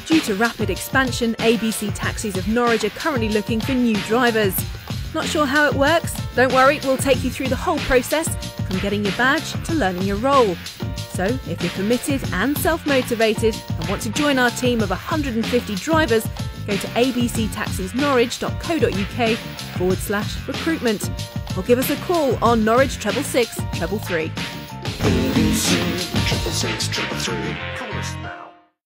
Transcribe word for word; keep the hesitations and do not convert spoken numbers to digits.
Due to rapid expansion, A B C Taxis of Norwich are currently looking for new drivers. Not sure how it works? Don't worry, we'll take you through the whole process, from getting your badge to learning your role. So, if you're committed and self-motivated and want to join our team of one hundred fifty drivers, go to abctaxisnorwich.co.uk forward slash recruitment or give us a call on Norwich treble six treble three. A B C triple six triple three.